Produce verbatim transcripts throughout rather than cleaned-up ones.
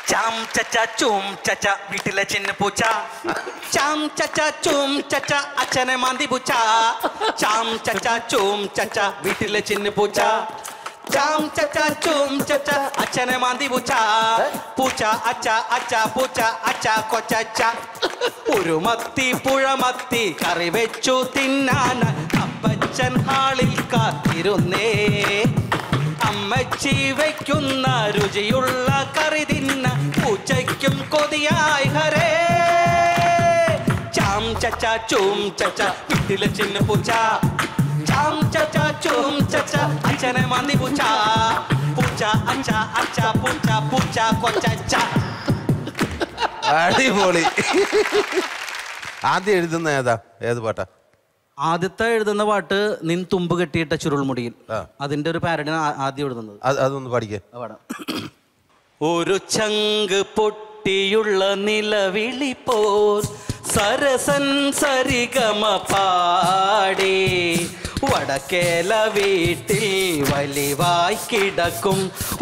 Charm ചച്ച ചൂം ചച്ച വീട്ടിലെ ചിന്ന പൂച്ച charm ചച്ച ചൂം ചച്ച അച്ഛനെ മാന്തി പൂച്ച ചാം ചച്ച ചൂം ചച്ച വീട്ടിലെ ചിന്ന പൂച്ച ചാം ചച്ച ചൂം ചച്ച അച്ഛനെ മാന്തി പൂച്ച പൂച്ച അച്ഛ അച്ഛ പൂച്ച അച്ഛ കൊച്ചച്ച ഒരു മത്തി പുഴമത്തി കറി വെച്ചു തിന്നാൻ അപ്പച്ചൻ ഹാളിൽ കാത്തിരുന്നേ അമ്മച്ചി വയ്ക്കുന്ന രുചിയുള്ള കറി തിന്ന പൂച്ചയ്ക്കും കൊതിയായി ഹരേ ചാം ചച്ച ചൂം ചച്ച വീട്ടിലെ ചിന്ന പൂച്ച ചാം ചച്ച ചൂം ചച്ച അച്ഛനെ മാന്തി പൂച്ച പൂച്ച അച്ഛ അച്ഛ പൂച്ച പൂച്ച കൊച്ചച്ച. അടിപൊളി. ആദ്യം എഴുതുന്ന ഏതാ ഏത് പാട്ടാ? ആദ്യത്തെ എഴുതുന്ന പാട്ട് നിൻ തുമ്പ് കെട്ടിയിട്ട ചുരുൾമുടിയിൽ, അതിന്റെ ഒരു പാരഡി ആദ്യം എഴുതുന്നത്. അതൊന്ന് പാടിക്കേ. ഒരു ചങ്ക് പൊട്ടിയുള്ള നിലവിളി പോൽ സരസൻ സരിഗമ പാടി വടക്കേല വീട്ടിൽ വലിവായി കിടക്കും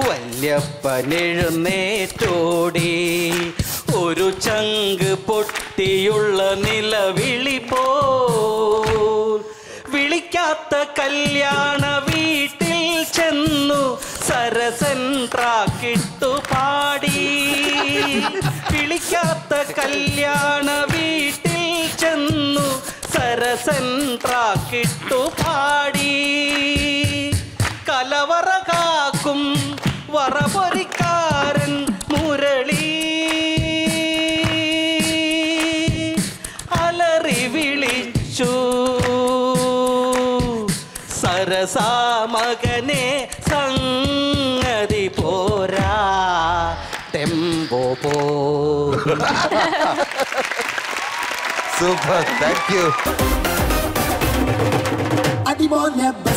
വല്യപ്പനെഴുന്നേറ്റോടി. ഒരു ചങ്ക് പൊട്ടിയുള്ള നിലവിളി പോൽ വിളിക്കാത്ത കല്യാണ വീട്ടിൽ ചെന്നു സരസൻ ട്രാക്കിട്ടു പാടി. വിളിക്കാത്ത കല്യാണ വീട്ടിൽ ചെന്നു സരസൻ ട്രാക്കിട്ടു പാടി. കലവറ കാക്കും വറപൊരിക്കാരൻ മുരളി അലറി വിളിച്ചു സരസാ മകനെ സംഗതി പോരാ ടെമ്പോ പോ. Super, thank U.